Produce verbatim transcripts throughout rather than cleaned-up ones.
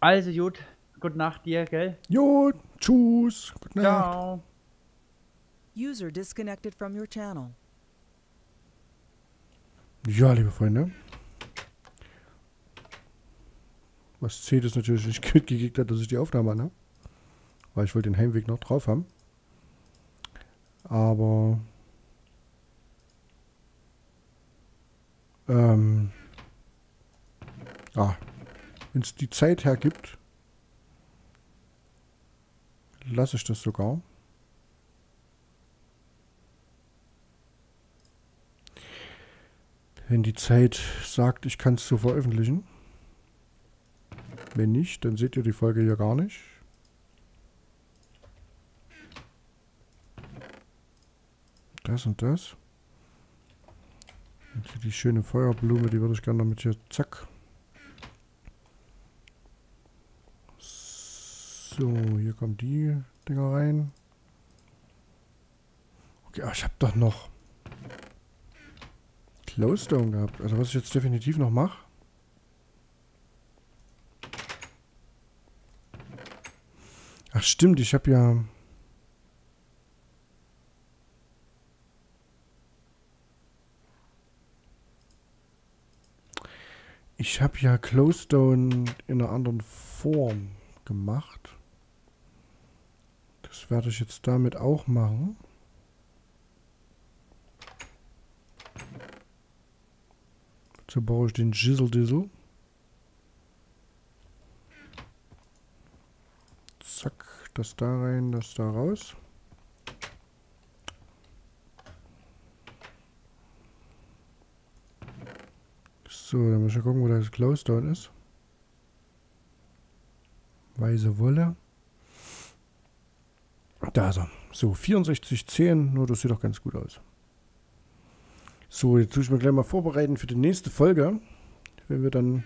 Also gut, gute Nacht dir, gell? Jo, tschüss, gute Nacht. Ciao. User disconnected from your channel. Ja, liebe Freunde. Was zählt ist natürlich nicht mitgekriegt hat, dass ich die Aufnahme an habe. Weil ich wollte den Heimweg noch drauf haben. Aber ähm, ah, wenn es die Zeit hergibt, lasse ich das sogar. Wenn die Zeit sagt, ich kann es so veröffentlichen. Wenn nicht, dann seht ihr die Folge hier gar nicht. Das und das. Und hier die schöne Feuerblume, die würde ich gerne damit hier, zack. So, hier kommen die Dinger rein. Okay, ach, ich habe doch noch Glowstone gehabt. Also was ich jetzt definitiv noch mache. Ach stimmt, ich habe ja... Ich habe ja Glowstone in einer anderen Form gemacht. Das werde ich jetzt damit auch machen. So baue ich den Jizzle Dizzle. Zack, das da rein, das da raus. So, dann muss ich gucken, wo das Glowstone ist. Weiße Wolle. Da ist er. So, vierundsechzig zehn, nur das sieht doch ganz gut aus. So, jetzt tue ich mir gleich mal vorbereiten für die nächste Folge. Wenn wir dann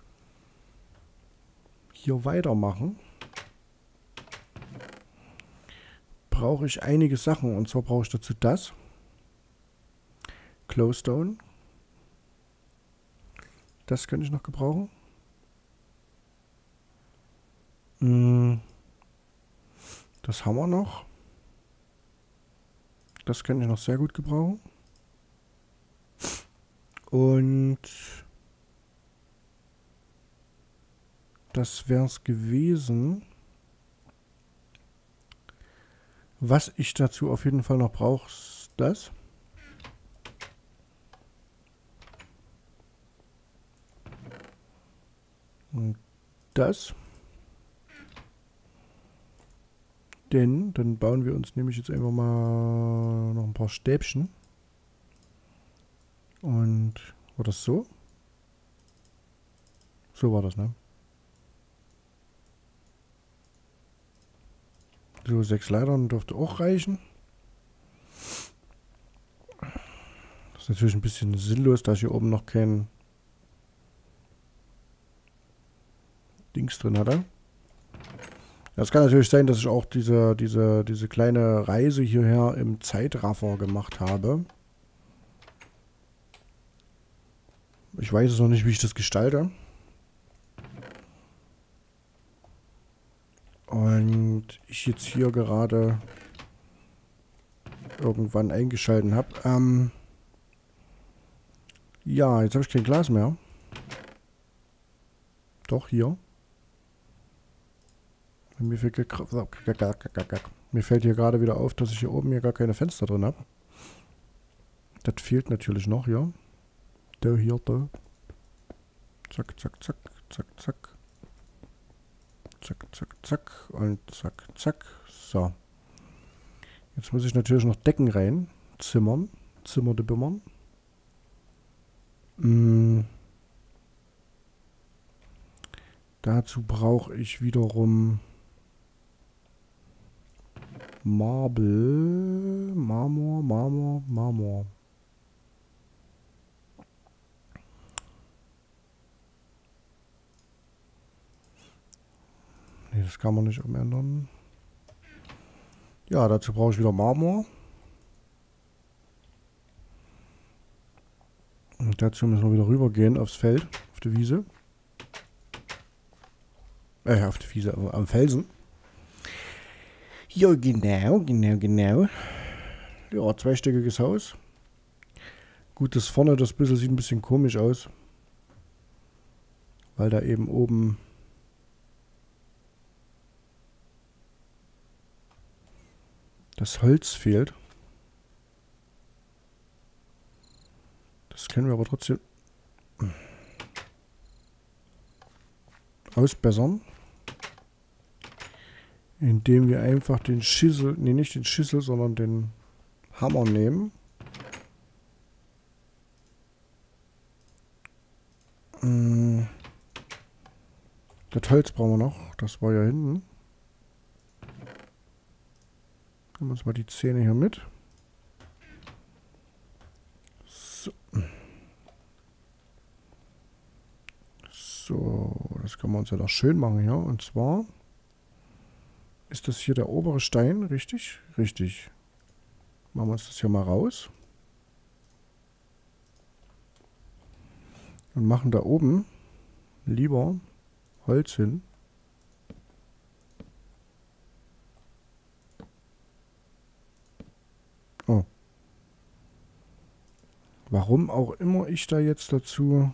hier weitermachen, brauche ich einige Sachen. Und zwar brauche ich dazu das. Glowstone. Das könnte ich noch gebrauchen. Das haben wir noch. Das könnte ich noch sehr gut gebrauchen. Und das wäre es gewesen. Was ich dazu auf jeden Fall noch brauche, ist das. Und das. Denn dann bauen wir uns nämlich jetzt einfach mal noch ein paar Stäbchen. Und war das so? So war das, ne? So, sechs Leitern dürfte auch reichen. Das ist natürlich ein bisschen sinnlos, da ich hier oben noch kein Dings drin hatte. Es kann natürlich sein, dass ich auch diese, diese, diese kleine Reise hierher im Zeitraffer gemacht habe. Ich weiß es noch nicht, wie ich das gestalte. Und ich jetzt hier gerade irgendwann eingeschalten habe. Ähm ja, jetzt habe ich kein Glas mehr. Doch, hier. Mir fällt, mir fällt hier gerade wieder auf, dass ich hier oben hier gar keine Fenster drin habe. Das fehlt natürlich noch, ja. Da, hier, da. Zack, zack, zack, zack, zack. Zack, zack, zack und zack, zack. So. Jetzt muss ich natürlich noch Decken rein. Zimmern. Zimmerte Bimmern. Mm. Dazu brauche ich wiederum Marble. Marmor, Marmor, Marmor. Nee, das kann man nicht umändern. Ja, dazu brauche ich wieder Marmor. Und dazu müssen wir wieder rübergehen aufs Feld, auf die Wiese. Äh, auf der Wiese, am Felsen. Ja, genau, genau, genau. Ja, zweistöckiges Haus. Gut, das vorne, das bisschen sieht ein bisschen komisch aus. Weil da eben oben das Holz fehlt. Das können wir aber trotzdem ausbessern. Indem wir einfach den Schissel, nee, nicht den Schissel, sondern den Hammer nehmen. Das Holz brauchen wir noch. Das war ja hinten. Nehmen wir uns mal die Zähne hier mit. So. So, das können wir uns ja noch schön machen hier. Und zwar ist das hier der obere Stein, richtig? Richtig. Machen wir uns das hier mal raus. Und machen da oben lieber Holz hin. Oh. Warum auch immer ich da jetzt dazu...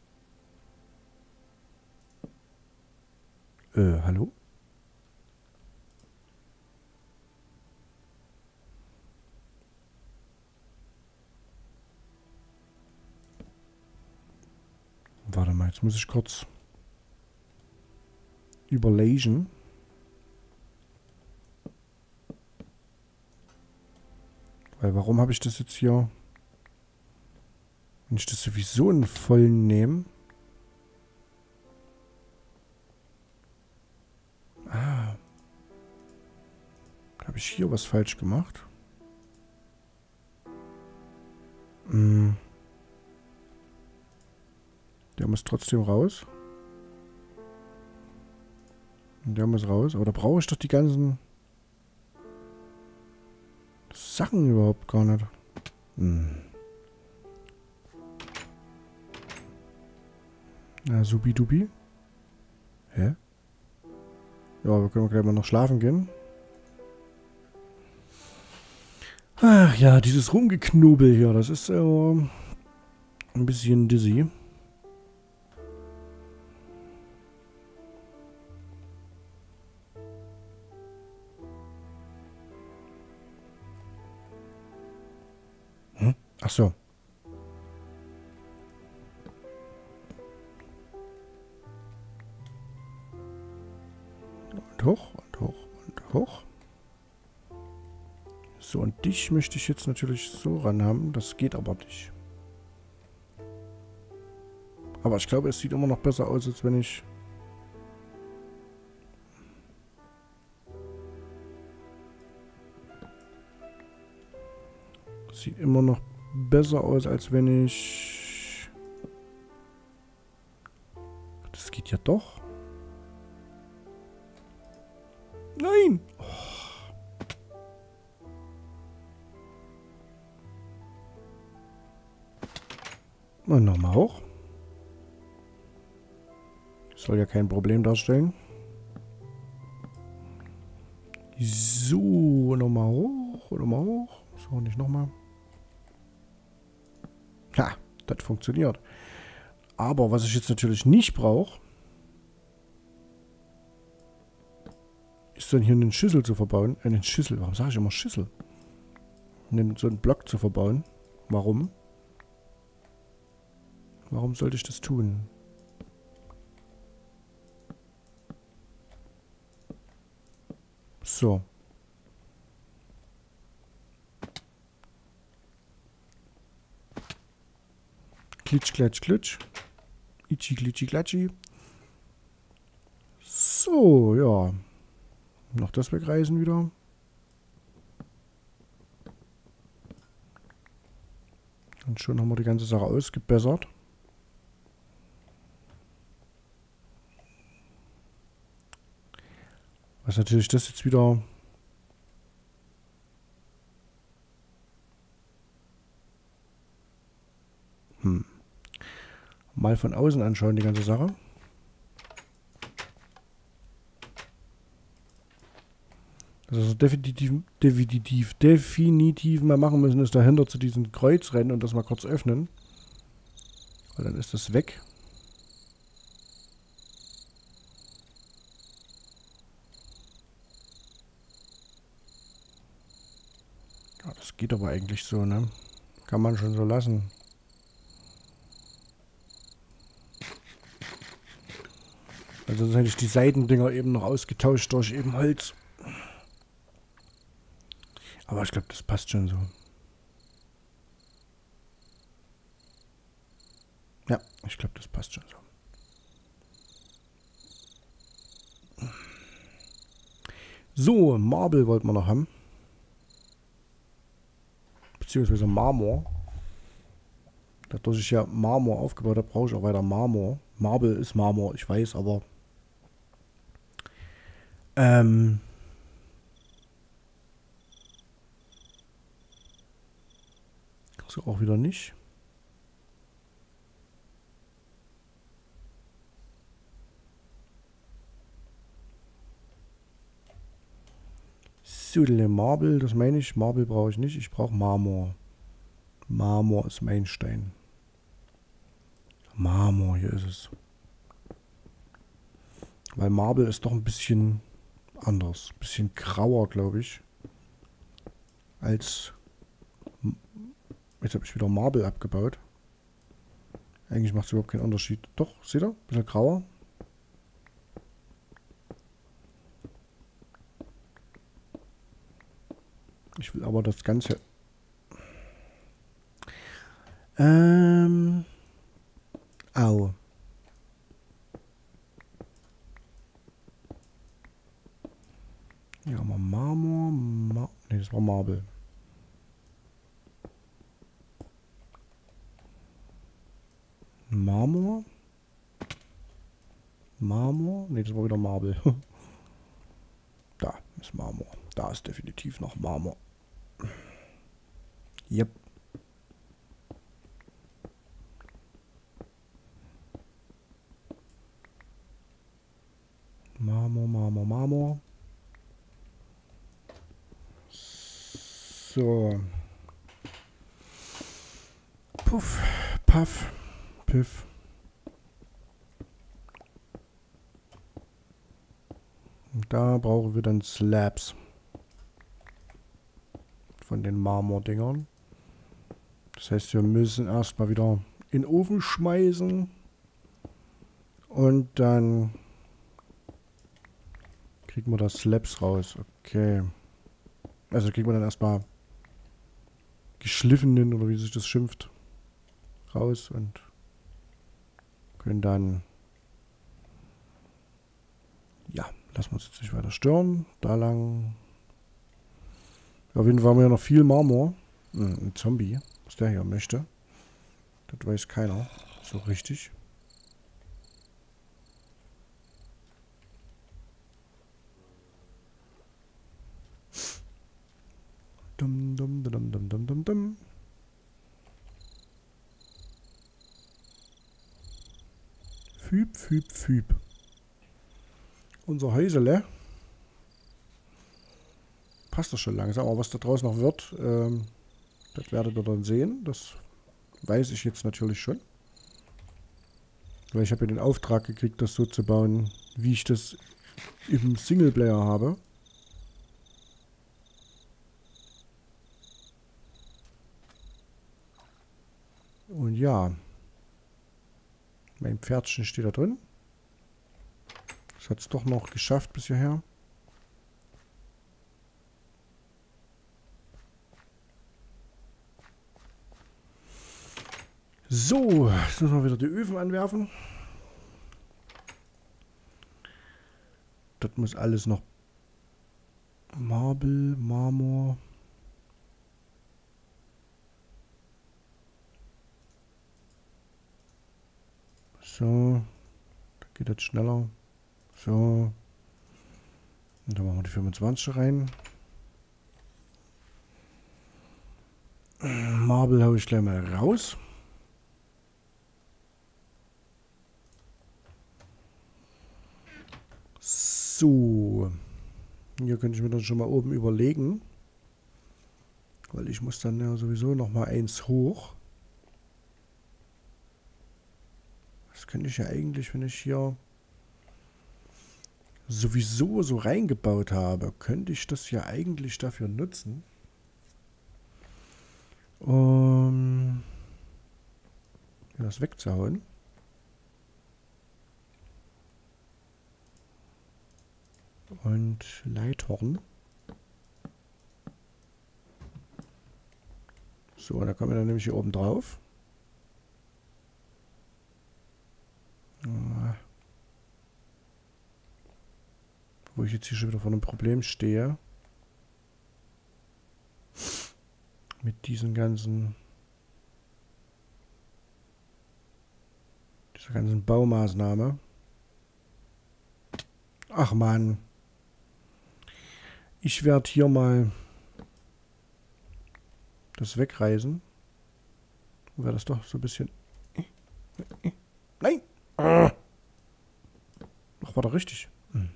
Äh, hallo? Warte mal, jetzt muss ich kurz überlegen. Weil warum habe ich das jetzt hier? Wenn ich das sowieso in vollen nehme. Ah. Habe ich hier was falsch gemacht? Hm. Der muss trotzdem raus. Und der muss raus. Aber da brauche ich doch die ganzen Sachen überhaupt gar nicht. Hm. Na, subidubi. Hä? Ja, wir können gleich mal noch schlafen gehen. Ach ja, dieses Rumgeknobel hier, das ist äh, ein bisschen dizzy. Hm? Ach so. Und hoch und hoch und hoch. So, und dich möchte ich jetzt natürlich so ran haben. Das geht aber nicht. Aber ich glaube, es sieht immer noch besser aus, als wenn ich... Sieht immer noch besser aus, als wenn ich... Das geht ja doch. Nein! Oh. Und nochmal hoch. Soll ja kein Problem darstellen. So, nochmal hoch, nochmal hoch. So, nicht nochmal. Ha, das funktioniert. Aber was ich jetzt natürlich nicht brauche, ist dann hier einen Schüssel zu verbauen. Äh, einen Schüssel, warum sage ich immer Schüssel? Einen, so einen Block zu verbauen. Warum? Warum sollte ich das tun? So. Klitsch, klatsch, klitsch. Itschi, klitschi, klatschi. So, ja. Noch das wegreißen wieder. Und schon haben wir die ganze Sache ausgebessert. Was natürlich das jetzt wieder... Hm. Mal von außen anschauen, die ganze Sache. Also definitiv, definitiv, definitiv mal machen müssen, ist dahinter zu diesem Kreuz rennen und das mal kurz öffnen. Weil dann ist das weg. Ja, das geht aber eigentlich so, ne? Kann man schon so lassen. Also dann hätte ich die Seitendinger eben noch ausgetauscht durch eben Holz. Aber ich glaube, das passt schon so. Ja, ich glaube, das passt schon so. So, Marble wollten wir noch haben. Beziehungsweise Marmor. Dadurch ich ja Marmor aufgebaut habe, brauche ich auch weiter Marmor. Marble ist Marmor, ich weiß, aber... Ähm... So auch wieder nicht. So, Marble, das meine ich. Marble brauche ich nicht. Ich brauche Marmor. Marmor ist mein Stein. Marmor, hier ist es. Weil Marble ist doch ein bisschen anders. Ein bisschen grauer, glaube ich. Als... Jetzt habe ich wieder Marble abgebaut. Eigentlich macht es überhaupt keinen Unterschied. Doch, seht ihr? Ein bisschen grauer. Ich will aber das Ganze... Ähm... Au. Ja, mal Marmor... Mar ne, das war Marble. Marmor? Marmor? Ne, das war wieder Marble. Da ist Marmor. Da ist definitiv noch Marmor. Yep. Marmor, Marmor, Marmor. So. Puff, Puff, Piff. Und da brauchen wir dann Slabs. Von den Marmordingern. Das heißt, wir müssen erstmal wieder in den Ofen schmeißen. Und dann kriegen wir da Slabs raus. Okay. Also kriegen wir dann erstmal geschliffenen, oder wie sich das schimpft, raus und können dann, ja, lassen wir uns jetzt nicht weiter stören. Da lang. Auf jeden Fall haben wir ja noch viel Marmor. Hm, ein Zombie, was der hier möchte. Das weiß keiner so richtig. Dum, dum, dum, dum, dum, dum, dum. Füb, füb, füb. Unser Häusele. Passt das schon langsam, aber was da draußen noch wird, ähm, das werdet ihr dann sehen. Das weiß ich jetzt natürlich schon. Weil ich habe ja den Auftrag gekriegt, das so zu bauen, wie ich das im Singleplayer habe. Und ja, mein Pferdchen steht da drin. Das hat es doch noch geschafft bis hierher. So, jetzt müssen wir wieder die Öfen anwerfen. Das muss alles noch Marble, Marmor. So, da geht das schneller. So. Und dann machen wir die fünfundzwanzig rein. Marble haue ich gleich mal raus. So. Hier könnte ich mir dann schon mal oben überlegen. Weil ich muss dann ja sowieso noch mal eins hoch. Das könnte ich ja eigentlich, wenn ich hier sowieso so reingebaut habe, könnte ich das ja eigentlich dafür nutzen. Um das wegzuhauen. Und Leithorn. So, da kommen wir dann nämlich hier oben drauf. Wo ich jetzt hier schon wieder vor einem Problem stehe. Mit diesen ganzen... dieser ganzen Baumaßnahme. Ach Mann. Ich werde hier mal das wegreißen. Wäre das doch so ein bisschen... Nein! Ach, war doch richtig. Hm.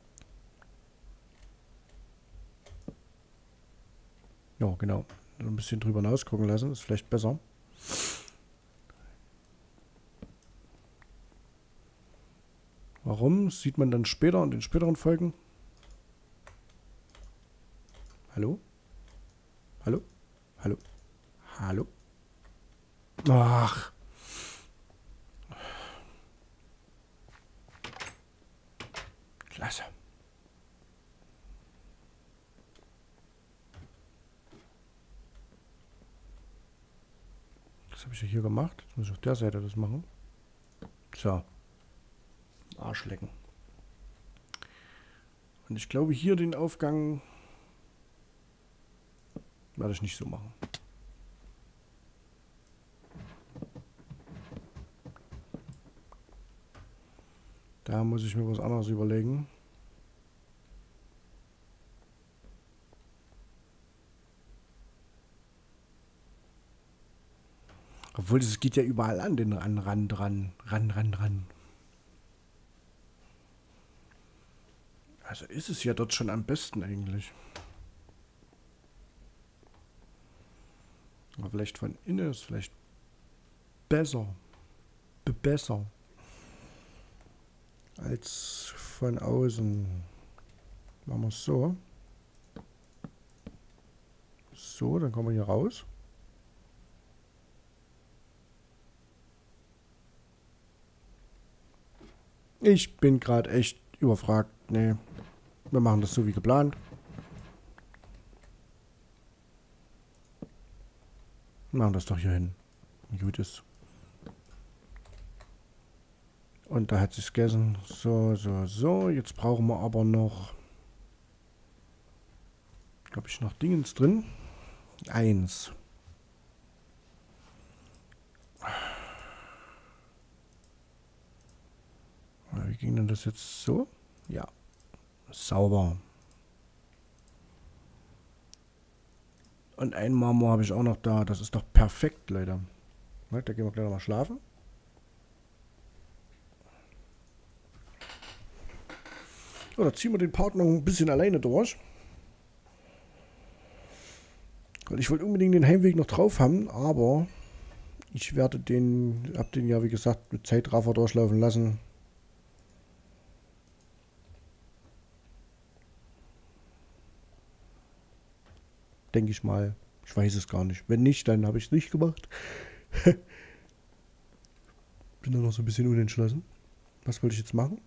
Ja, genau. Ein bisschen drüber hinaus gucken lassen, ist vielleicht besser. Warum? Das sieht man dann später in den späteren Folgen. Hallo? Hallo? Hallo? Hallo? Ach. Klasse. Das habe ich ja hier gemacht. Jetzt muss ich auf der Seite das machen. So. Arsch lecken. Und ich glaube, hier den Aufgang werde ich nicht so machen. Da muss ich mir was anderes überlegen. Obwohl, das geht ja überall an, den Ran, ran, ran, ran, ran, ran. Also ist es ja dort schon am besten eigentlich. Aber vielleicht von innen ist vielleicht besser. Be besser. Als von außen. Machen wir es so. So, dann kommen wir hier raus. Ich bin gerade echt überfragt. Nee, wir machen das so wie geplant. Wir machen das doch hier hin. Gut ist. Und da hat sich's gegessen. So, so, so. Jetzt brauchen wir aber noch... Habe ich noch Dingens drin? Eins. Wie ging denn das jetzt so? Ja. Sauber. Und ein Marmor habe ich auch noch da. Das ist doch perfekt, Leute. Da gehen wir gleich nochmal schlafen. So, da ziehen wir den Part noch ein bisschen alleine durch. Weil ich wollte unbedingt den Heimweg noch drauf haben, aber ich werde den, hab den ja wie gesagt mit Zeitraffer durchlaufen lassen. Denke ich mal. Ich weiß es gar nicht. Wenn nicht, dann habe ich es nicht gemacht. Bin da noch so ein bisschen unentschlossen. Was wollte ich jetzt machen?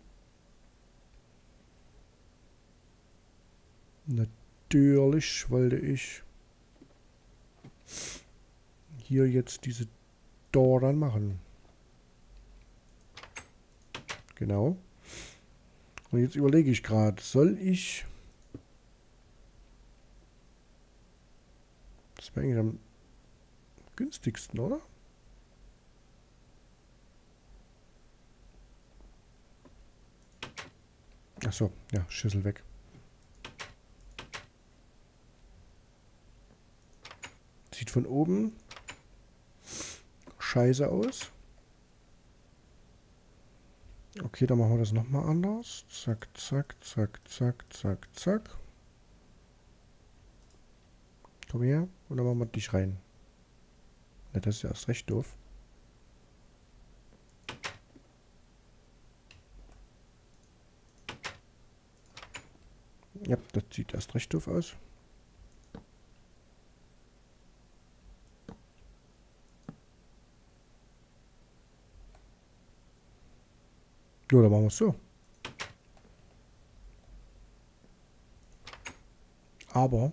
Natürlich wollte ich hier jetzt diese Door dann machen. Genau. Und jetzt überlege ich gerade, soll ich... Das wäre eigentlich am günstigsten, oder? Achso, ja, Schüssel weg. Sieht von oben scheiße aus. Okay, dann machen wir das nochmal anders. Zack, zack, zack, zack, zack, zack. Komm her. Und dann machen wir dich rein. Ne, das ist ja erst recht doof. Ja, das sieht erst recht doof aus. Ja, dann machen wir es so. Aber,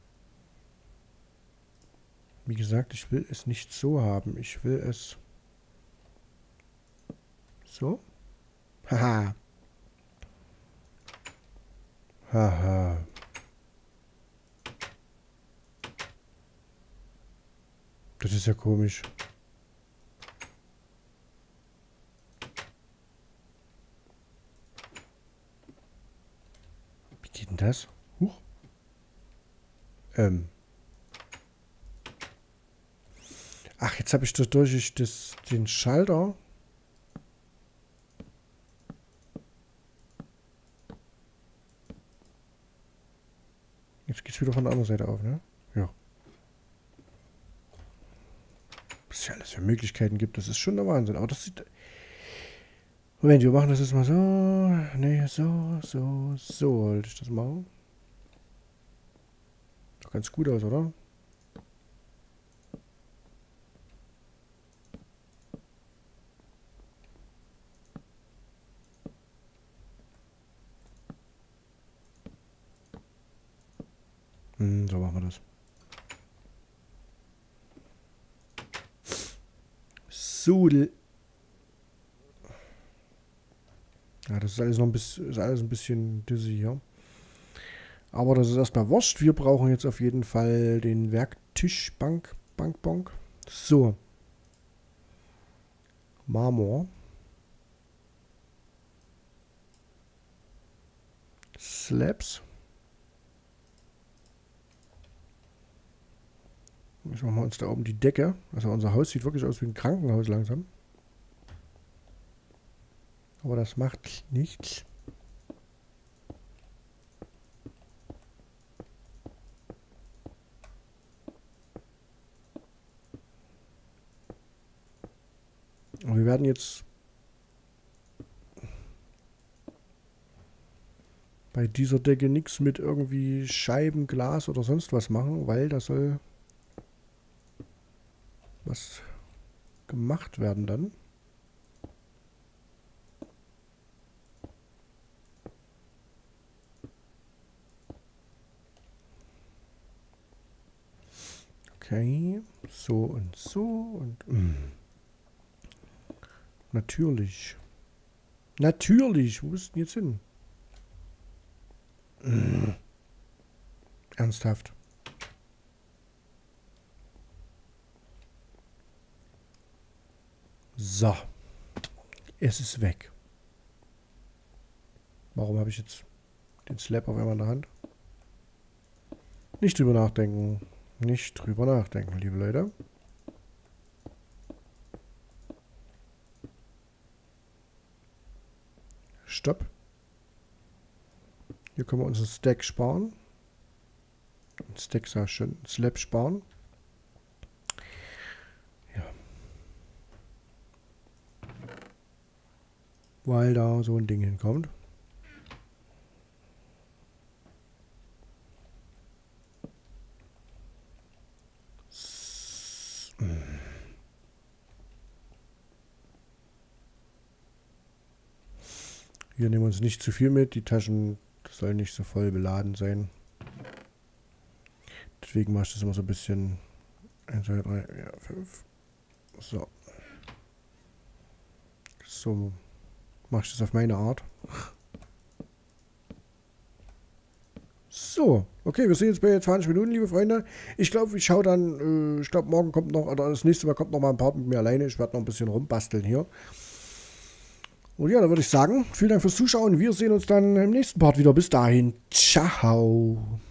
wie gesagt, ich will es nicht so haben. Ich will es so. Haha. Haha. Das ist ja komisch. Wie geht denn das? Huch. Ähm. Ach, jetzt habe ich dadurch das, den Schalter. Jetzt geht es wieder von der anderen Seite auf, ne? Ja. Was es ja alles für Möglichkeiten gibt, das ist schon der Wahnsinn. Aber das sieht... Moment, wir machen das jetzt mal so. Ne, so, so, so wollte ich das machen. Sieht ganz gut aus, oder? Hm, so machen wir das. Sudel. Ja, das ist alles noch ein bisschen, ist alles ein bisschen dizzy hier. Aber das ist erstmal wurscht. Wir brauchen jetzt auf jeden Fall den Werktisch, Bank, Bank, Bank. So. Marmor. Slabs. Jetzt machen wir uns da oben die Decke. Also unser Haus sieht wirklich aus wie ein Krankenhaus langsam. Aber das macht nichts. Und wir werden jetzt bei dieser Decke nichts mit irgendwie Scheiben, Glas oder sonst was machen, weil da soll was gemacht werden dann. Okay, so und so und mm. Natürlich. Natürlich, wo bist du denn jetzt hin? Mm. Ernsthaft. So. Es ist weg. Warum habe ich jetzt den Slab auf einmal in der Hand? Nicht drüber nachdenken. Nicht drüber nachdenken, liebe Leute. Stopp. Hier können wir uns einen Stack sparen. Ein Stack sah schön. Ein Slab sparen. Ja. Weil da so ein Ding hinkommt. Hier nehmen wir uns nicht zu viel mit. Die Taschen sollen nicht so voll beladen sein. Deswegen mache ich das immer so ein bisschen. eins, zwei, drei, vier, fünf. So. So mache ich das auf meine Art. So. Okay, wir sind jetzt bei zwanzig Minuten, liebe Freunde. Ich glaube, ich schaue dann, äh, ich glaube, morgen kommt noch, oder das nächste Mal kommt noch mal ein Part mit mir alleine. Ich werde noch ein bisschen rumbasteln hier. Und ja, dann würde ich sagen, vielen Dank fürs Zuschauen. Wir sehen uns dann im nächsten Part wieder. Bis dahin. Ciao.